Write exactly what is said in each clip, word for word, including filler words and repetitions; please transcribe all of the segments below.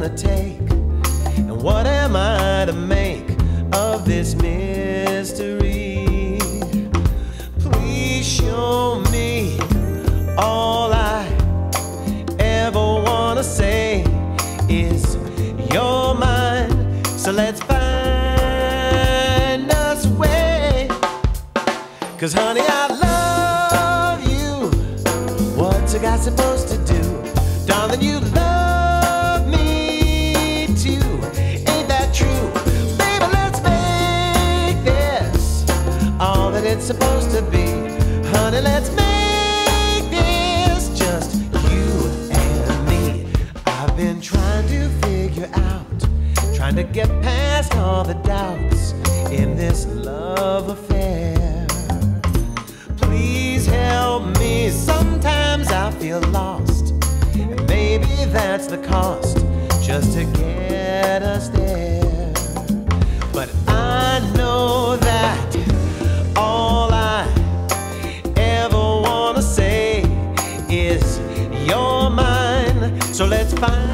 gonna take? And what am I to make of this mystery? Please show me. All I ever wanna say is you're mine, so let's find us a way. 'Cause honey, I love you. What's a guy supposed to do? Darling, you love me too. Ain't that true? Baby, let's make this all that it's supposed to be. Honey, let's make this just you and me. I've been trying to figure out, trying to get past all the doubts in this love affair. Please help me. Sometimes I feel lost, and maybe that's the cost, just to get us there. But I know that all I ever wanna say is you're mine, so let's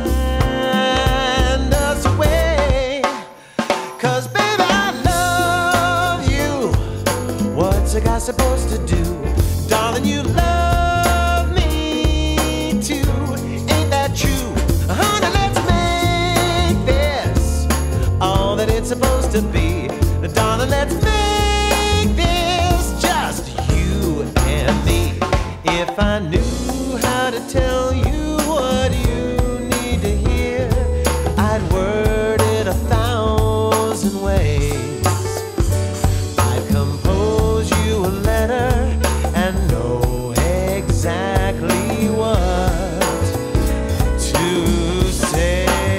find us a way. 'Cause baby, I love you. What's a guy supposed to do? Darling, you love me too. Ain't that true? Honey, let's make this all that it's supposed to be. Darling, let's make this just you and me. If I knew how to tell you what you need to hear, I'd word it a thousand ways. I'd compose you a letter and know exactly what to say.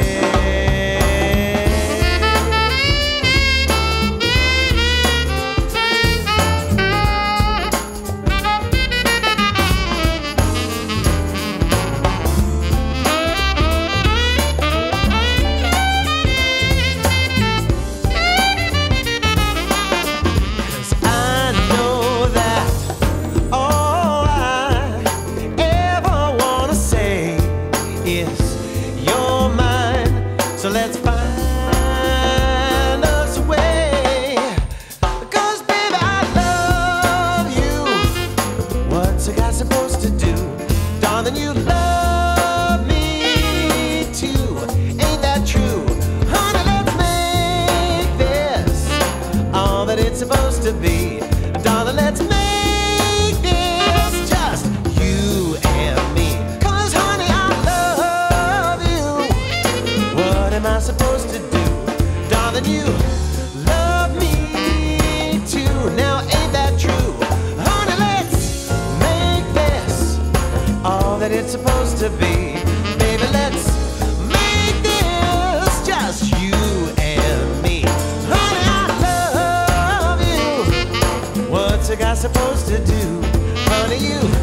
So let's find us a way. 'Cause baby, I love you. What's a guy supposed to do? Darling, you love me too. Ain't that true? Honey, let's make this all that it's supposed to be. Darling, let's make this just you and me. 'Cause honey, I love you. What am I supposed to do? Darling, you love me too. Now ain't that true? Honey, let's make this all that it's supposed to be. Baby, let's make this just you and me. Honey, I love you. What's a guy supposed to do? Honey, you